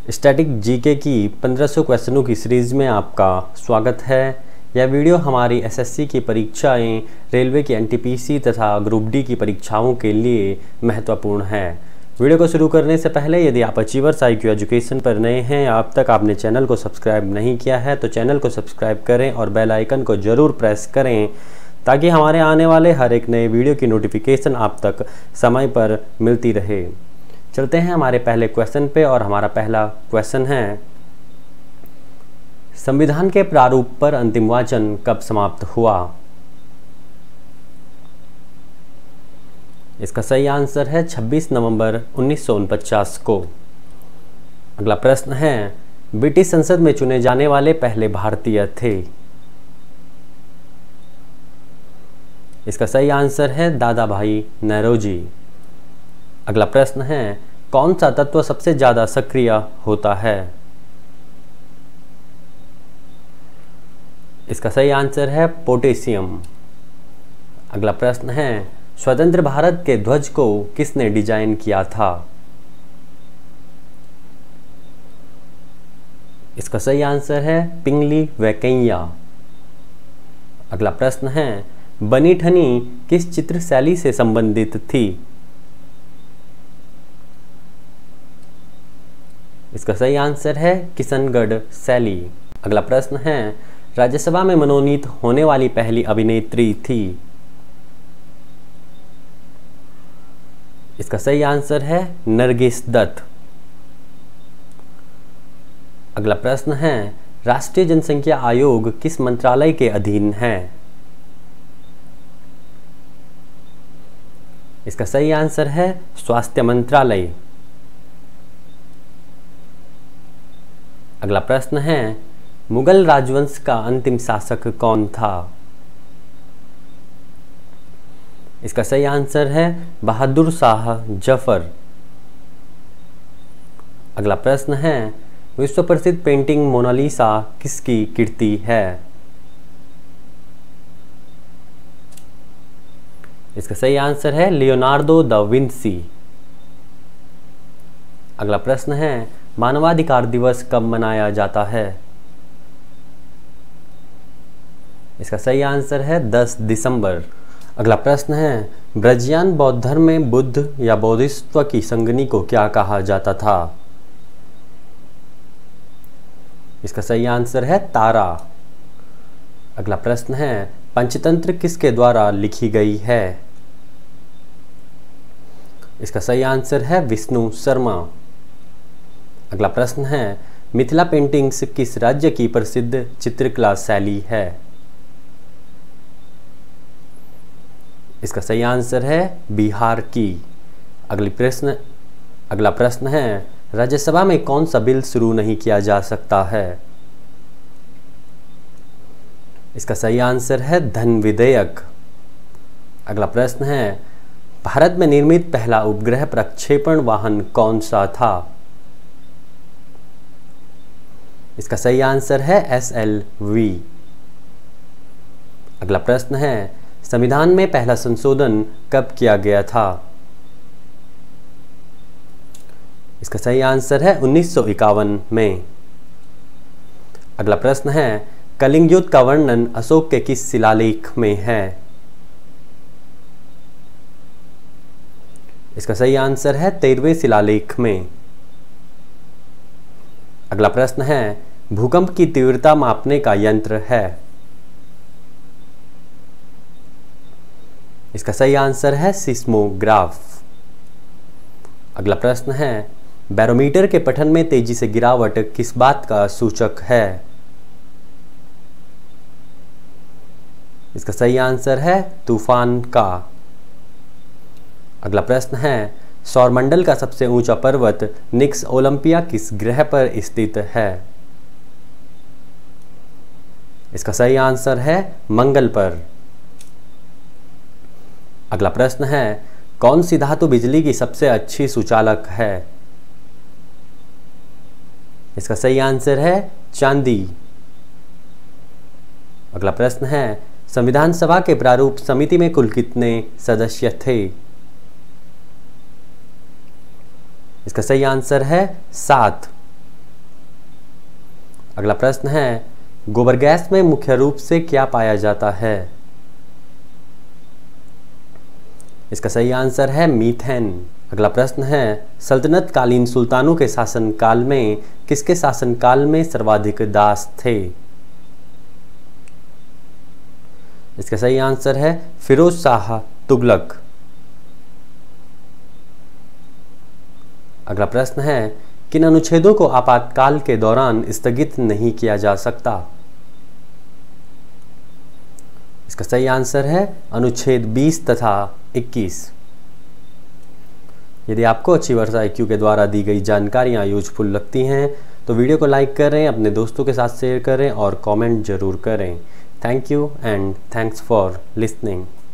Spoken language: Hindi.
स्टैटिक जीके की 1500 क्वेश्चनों की सीरीज़ में आपका स्वागत है। यह वीडियो हमारी एसएससी की परीक्षाएं, रेलवे की एनटीपीसी तथा ग्रुप डी की परीक्षाओं के लिए महत्वपूर्ण है। वीडियो को शुरू करने से पहले यदि आप अचीवर्स IQ एजुकेशन पर नए हैं या अब तक आपने चैनल को सब्सक्राइब नहीं किया है तो चैनल को सब्सक्राइब करें और बेल आइकन को ज़रूर प्रेस करें ताकि हमारे आने वाले हर एक नए वीडियो की नोटिफिकेशन आप तक समय पर मिलती रहे। चलते हैं हमारे पहले क्वेश्चन पे और हमारा पहला क्वेश्चन है, संविधान के प्रारूप पर अंतिम वाचन कब समाप्त हुआ? इसका सही आंसर है 26 नवंबर 1949 को। अगला प्रश्न है, ब्रिटिश संसद में चुने जाने वाले पहले भारतीय थे। इसका सही आंसर है दादा भाई नौरोजी। अगला प्रश्न है, कौन सा तत्व सबसे ज्यादा सक्रिय होता है? इसका सही आंसर है पोटेशियम। अगला प्रश्न है, स्वतंत्र भारत के ध्वज को किसने डिजाइन किया था? इसका सही आंसर है पिंगली वेंकैया। अगला प्रश्न है, बनी ठनी किस चित्र शैली से संबंधित थी? इसका सही आंसर है किशनगढ़ शैली। अगला प्रश्न है, राज्यसभा में मनोनीत होने वाली पहली अभिनेत्री थी। इसका सही आंसर है नरगिस दत्त। अगला प्रश्न है, राष्ट्रीय जनसंख्या आयोग किस मंत्रालय के अधीन है? इसका सही आंसर है स्वास्थ्य मंत्रालय। अगला प्रश्न है, मुगल राजवंश का अंतिम शासक कौन था? इसका सही आंसर है बहादुर शाह जफर। अगला प्रश्न है, विश्व प्रसिद्ध पेंटिंग मोनालिसा किसकी कृति है? इसका सही आंसर है लियोनार्डो दा विंसी। अगला प्रश्न है, मानवाधिकार दिवस कब मनाया जाता है? इसका सही आंसर है 10 दिसंबर। अगला प्रश्न है, ब्रजयान बौद्ध धर्म में बुद्ध या बोधिसत्व की संगनी को क्या कहा जाता था? इसका सही आंसर है तारा। अगला प्रश्न है, पंचतंत्र किसके द्वारा लिखी गई है? इसका सही आंसर है विष्णु शर्मा। अगला प्रश्न है, मिथिला पेंटिंग्स किस राज्य की प्रसिद्ध चित्रकला शैली है? इसका सही आंसर है बिहार की। अगला प्रश्न है, राज्यसभा में कौन सा बिल शुरू नहीं किया जा सकता है? इसका सही आंसर है धन विधेयक। अगला प्रश्न है, भारत में निर्मित पहला उपग्रह प्रक्षेपण वाहन कौन सा था? इसका सही आंसर है SLV। अगला प्रश्न है, संविधान में पहला संशोधन कब किया गया था? इसका सही आंसर है 1951 में। अगला प्रश्न है, कलिंग युद्ध का वर्णन अशोक के किस शिलालेख में है? इसका सही आंसर है 13वें शिलालेख में। अगला प्रश्न है, भूकंप की तीव्रता मापने का यंत्र है? इसका सही आंसर है सिस्मोग्राफ। अगला प्रश्न है, बैरोमीटर के पठन में तेजी से गिरावट किस बात का सूचक है? इसका सही आंसर है तूफान का। अगला प्रश्न है, सौरमंडल का सबसे ऊंचा पर्वत निक्स ओलंपिया किस ग्रह पर स्थित है? इसका सही आंसर है मंगल पर। अगला प्रश्न है, कौन सी धातु बिजली की सबसे अच्छी सुचालक है? इसका सही आंसर है चांदी। अगला प्रश्न है, संविधान सभा के प्रारूप समिति में कुल कितने सदस्य थे? इसका सही आंसर है 7। अगला प्रश्न है, गोबर गैस में मुख्य रूप से क्या पाया जाता है? इसका सही आंसर है मीथेन। अगला प्रश्न है, सल्तनत कालीन सुल्तानों के शासनकाल में किसके शासनकाल में सर्वाधिक दास थे? इसका सही आंसर है फिरोज शाह तुगलक। अगला प्रश्न है, किन अनुच्छेदों को आपातकाल के दौरान स्थगित नहीं किया जा सकता? इसका सही आंसर है अनुच्छेद 20 तथा 21। यदि आपको अच्छी वर्षा IQ के द्वारा दी गई जानकारियाँ यूजफुल लगती हैं तो वीडियो को लाइक करें, अपने दोस्तों के साथ शेयर करें और कमेंट जरूर करें। Thank you and thanks for listening.